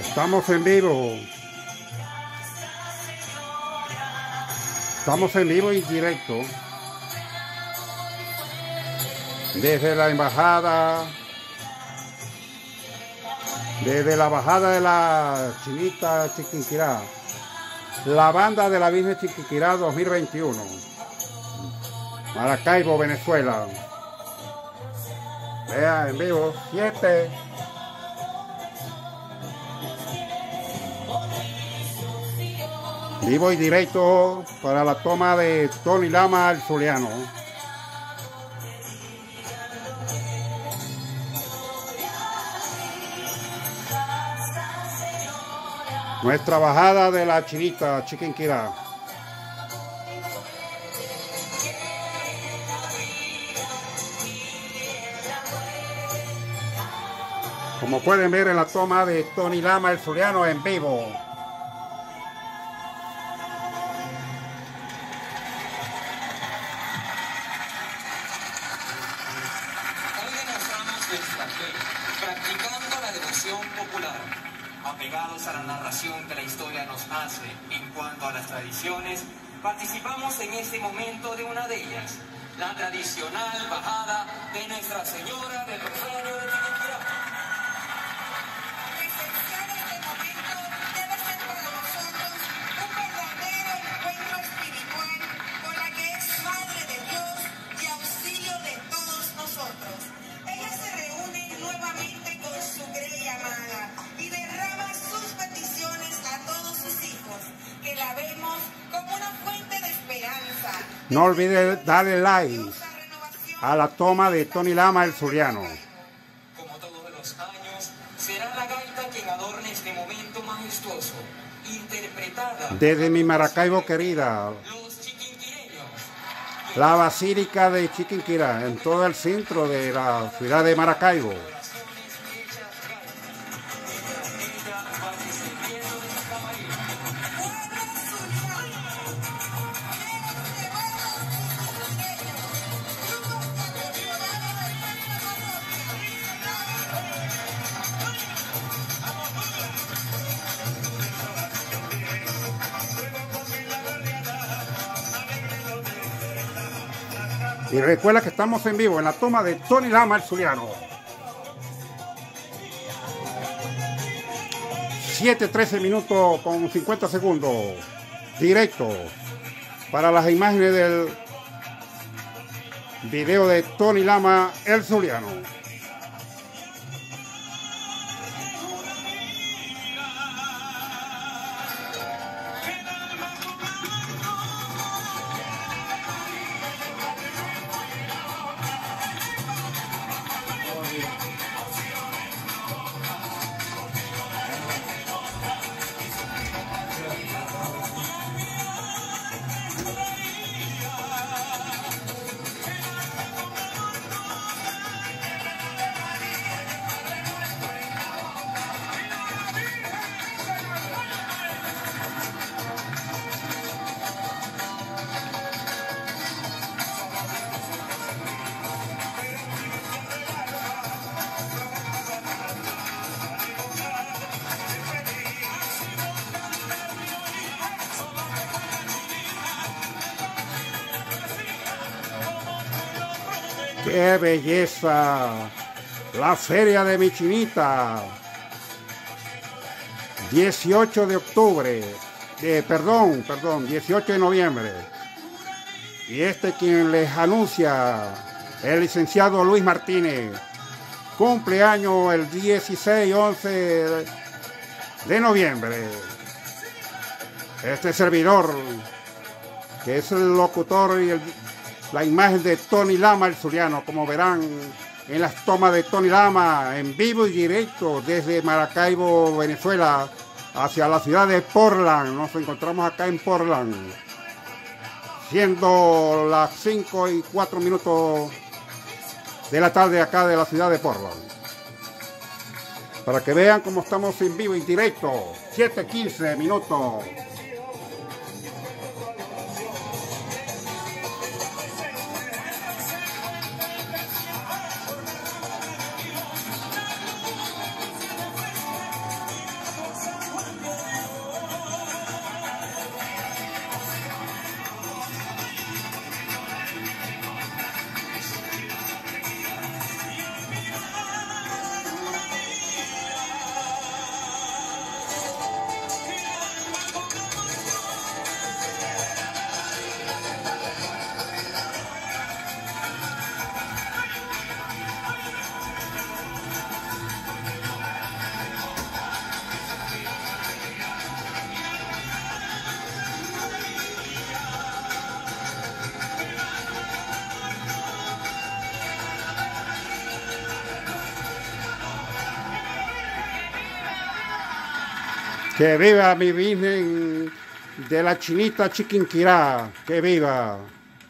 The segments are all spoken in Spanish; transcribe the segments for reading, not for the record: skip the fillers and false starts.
Estamos en vivo. Estamos en vivo y directo. Desde la embajada. Desde la bajada de la Chinita Chiquinquirá. La banda de la Virgen Chiquinquirá 2021. Maracaibo, Venezuela. Vea en vivo. 7. Vivo y directo para la toma de Tony Lama, el zuliano. Nuestra bajada de la Chinita Chiquinquirá. Como pueden ver en la toma de Tony Lama, el zuliano, en vivo. Practicando la devoción popular, apegados a la narración que la historia nos hace en cuanto a las tradiciones, participamos en este momento de una de ellas, la tradicional bajada de Nuestra Señora del Rosario de Chiquinquirá. Presenciar este momento debe ser para nosotros un verdadero encuentro espiritual con la que es Madre de Dios y auxilio de todos nosotros. Ella se reúne nuevamente con su grey amada y derrama sus peticiones a todos sus hijos, que la vemos como una fuente de esperanza. No olvide darle like a la toma de Tony Lama, el zuliano. Como todos los años, será la gaita quien adorne este momento majestuoso, interpretada Desde mi Maracaibo querida, los chiquinquireños. la Basílica de Chiquinquirá, en todo el centro de la ciudad de Maracaibo. Y recuerda que estamos en vivo en la toma de Tony Lama, el zuliano. 7:13 minutos con 50 segundos. Directo para las imágenes del video de Tony Lama, el zuliano. ¡Qué belleza! La feria de mi Chinita. 18 de octubre. 18 de noviembre. Y quien les anuncia, el licenciado Luis Martínez. Cumpleaños el 16-11 de noviembre. Este servidor, que es el locutor y la imagen de Tony Lama, el zuliano, como verán en las tomas de Tony Lama, en vivo y directo desde Maracaibo, Venezuela, hacia la ciudad de Portland. Nos encontramos acá en Portland, siendo las 5:04 de la tarde acá de la ciudad de Portland. Para que vean cómo estamos en vivo y directo, 7:15 minutos. Que viva mi Virgen de la Chinita Chiquinquirá, que viva.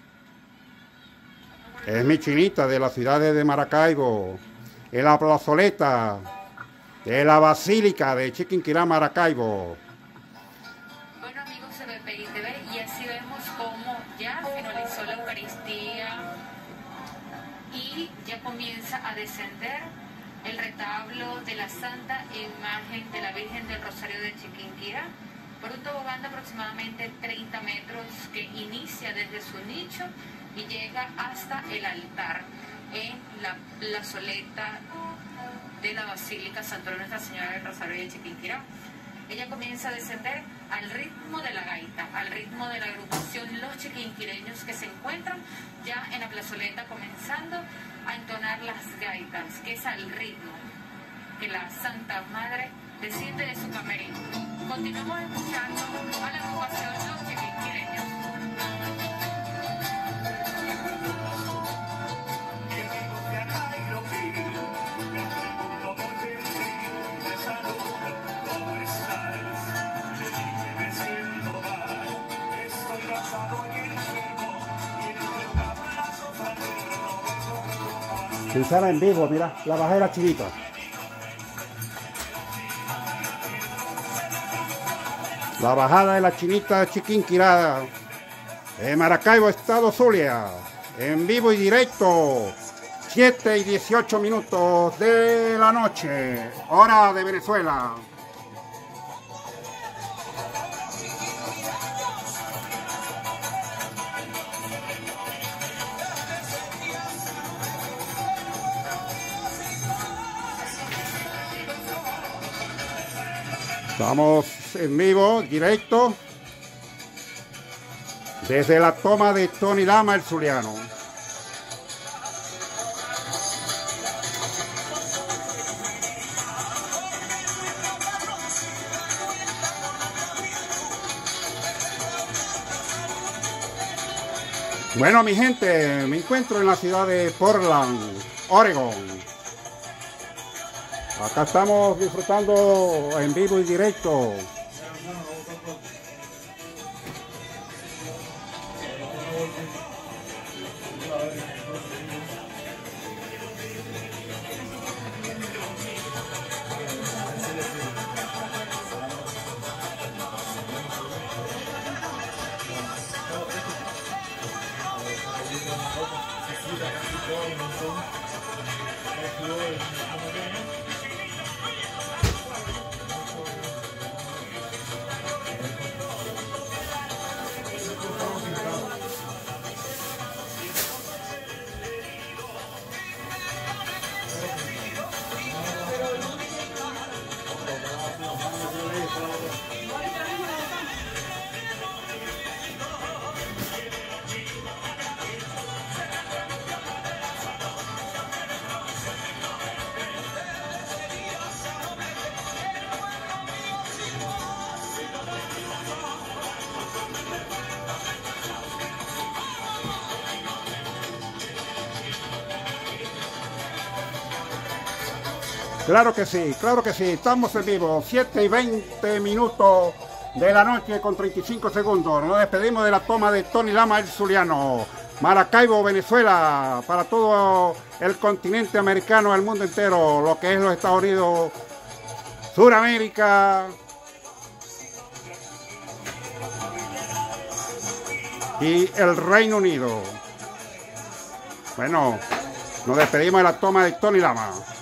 Es mi chinita de la ciudad de Maracaibo, en la plazoleta de la Basílica de Chiquinquirá, Maracaibo. Bueno, amigos de BPI TV, y así vemos cómo ya finalizó la Eucaristía y ya comienza a descender el retablo de la Santa Imagen de la Virgen del Rosario de Chiquinquirá por un tobogán de aproximadamente 30 metros que inicia desde su nicho y llega hasta el altar en la plazoleta de la Basílica Santuario Nuestra Señora del Rosario de Chiquinquirá. Ella comienza a descender al ritmo de la gaita, al ritmo de la agrupación Los Chiquinquireños, que se encuentran ya en la plazoleta comenzando a entonar las gaitas, que es al ritmo que la Santa Madre desciende de su camerino. Continuamos escuchando a la agrupación Los Chiquinquireños. Sincera en vivo, mira, la bajera chinita. La bajada de la Chinita Chiquinquirá, en Maracaibo, Estado Zulia, en vivo y directo, 7 y 18 minutos de la noche, hora de Venezuela. Estamos en vivo, directo, desde la toma de Tony Lama, el zuliano. Bueno, mi gente, me encuentro en la ciudad de Portland, Oregon. Acá estamos disfrutando en vivo y directo. Claro que sí, estamos en vivo, 7 y 20 minutos de la noche con 35 segundos. Nos despedimos de la toma de Tony Lama, el zuliano. Maracaibo, Venezuela, para todo el continente americano, el mundo entero, lo que es los Estados Unidos, Suramérica y el Reino Unido. Bueno, nos despedimos de la toma de Tony Lama.